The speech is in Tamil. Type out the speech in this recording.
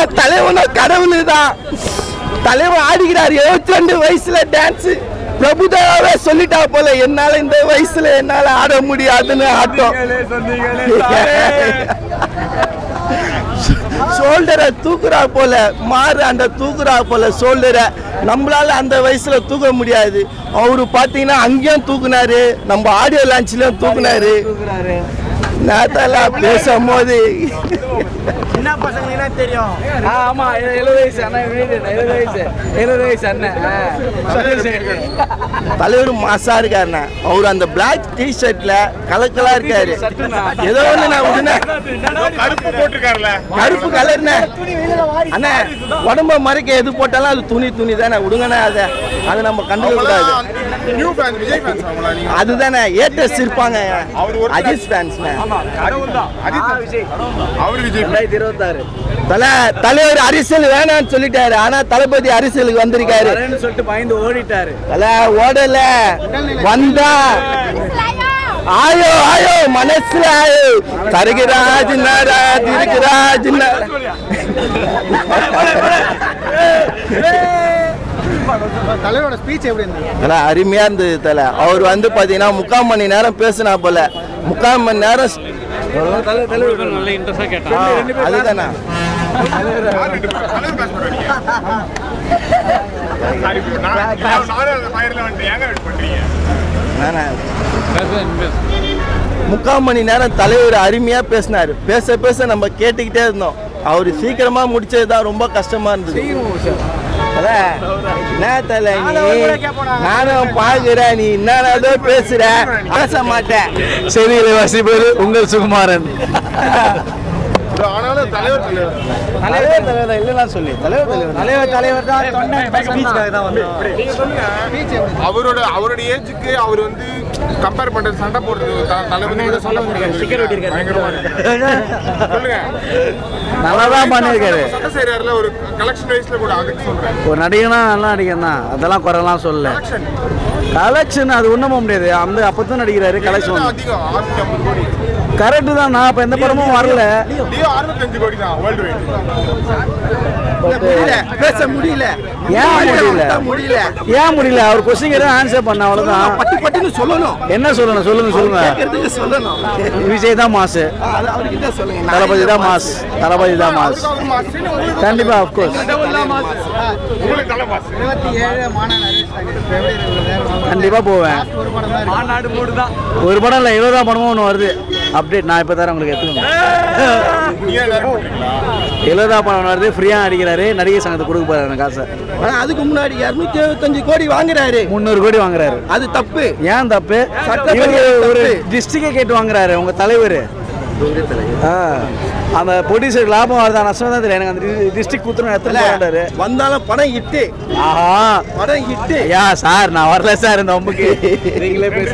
தலைவனும் கடவுள் தான். தலைவன் ஆடிக்கிறார் 72 வயசுல டான்ஸ். பிரபுதாவே சொல்லிட்டா போல, என்னால இந்த வயசுல என்னால ஆட முடியாதுன்னு ஆட்டம். ஷோல்டரை தூக்குறா போல, மாறு அந்த தூக்குறா போல ஷோல்டரை. நம்மளால அந்த வயசுல தூக்க முடியாது. அவரு பாத்தீங்கன்னா அங்கேயும் தூக்குனாரு, நம்ம ஆடியோ லான்ச்லயும் தூக்குனாரு. நான் பேசும்போது என்ன பசங்க தெரியும். ஆமா 70 வயசு அண்ணன், 70 வயசு அண்ணன். தலைவர் மாசா இருக்காருண்ணா. அவர் அந்த பிளாக் டி ஷர்ட்ல கலக்கலா இருக்காரு. ஏதோ ஒண்ணு நான் உடனே கருப்பு கலர்ண்ணே. அண்ணா உடம்ப மறைக்க எது போட்டாலும் அது துணி தானே, விடுங்கண்ணா. அதை நம்ம கண்டுக்க கூடாது. அதுதானே ஏட்டஸ் இருப்பாங்க. அஜித் ஃபேன்ஸ். தலைவர் அரசியல் வேணான்னு சொல்லிட்டாரு. ஆனா தளபதி அரசியலுக்கு வந்திருக்காரு சொல்லிட்டு பயந்து ஓடிட்டாரு. ஓடல வந்தா ஆயோ ஆயோ மனசுல ஆயோ தருகிறாஜ் நாராஜ் இருக்கிறாஜ். தலைவரோட ஸ்பீச் எப்படி இருந்தது? அருமையா இருந்தது தலை. அவர் வந்து பாத்தீங்கன்னா 3/4 மணி நேரம் பேசினா போல. 3/4 மணி நேரம் அதுதானா. முக்கால் மணி நேரம் தலைவர் அருமையா பேசினாரு. பேச பேச நம்ம கேட்டுக்கிட்டே இருந்தோம். அவரு சீக்கிரமா முடிச்சதுதான் ரொம்ப கஷ்டமா இருந்தது. நானும் பாக்குறேன், நீ என்னதோ பேசுற, பேச மாட்டேன். செய்திகளை வாசிப்பது உங்கள் சுகுமாரன். அவருடைய ஏஜுக்கு அவர் வந்து கம்பேர் பண்றது, சண்டை போடுறது நல்லாதான் பண்ணிருக்காரு. ஒரு கலெக்ஷன் வைஸ்ல கூட அதுக்கு சொல்றேன். ஒரு நடிகனா நல்லா நடிகன் தான், அதெல்லாம் குறைலாம் சொல்லல. கலெக்ஷன் அது ஒண்ணும் முடியாது. அந்த அப்பதான் நடிக்கிறாரு. கலெக்ஷன் கரெக்ட் தான். நான் இப்ப எந்த படமும் வரல. 65 கோடி தான் வேர்ல்ட் வைட். பேச முடியல. ஏன் முடியல? அவர் கொஸ்டின் கேட்டா ஆன்சர் பண்ண, அவ்வளவுதான். பட்டி பட்டின்னு சொல்லணும். என்ன சொல்லணும்? சொல்லுங்க. விஜய் தான் மாஸ், தளபதி தான் மாஸ். கண்டிப்பா அப்கோர்ஸ் கண்டிப்பா போவேன். ஒரு படம் இல்ல, 70 படமும் ஒன்று வருது. அப்டேட் நான் இப்ப தரேன் உங்களுக்கு. எடுத்துக்கோங்க. 70 படம் வருது. ஃப்ரீயா நடிக்கிறாரு. நடிகை சங்கத்தை கொடுக்க போறாரு காசை. அதுக்கு முன்னாடி 275 கோடி வாங்குறாரு. 300 கோடி வாங்குறாரு. அது தப்பு. ஏன் தப்பு? ஒரு டிஸ்ட்ரிக்டை கேட்டு வாங்குறாரு உங்க தலைவர். அந்த ப்ரொடியூசர் லாபம் வருதா நஷ்டம் தான் தெரியல. எனக்கு அந்த டிஸ்ட்ரிக்ட் குத்துறோம் எத்தனை வந்தாலும் படம் ஹிட்டு. ஆஹா, படம் ஹிட்டு. சார் நான் வரல சார் இந்த ஒம்புக்கு. நீங்களே பேச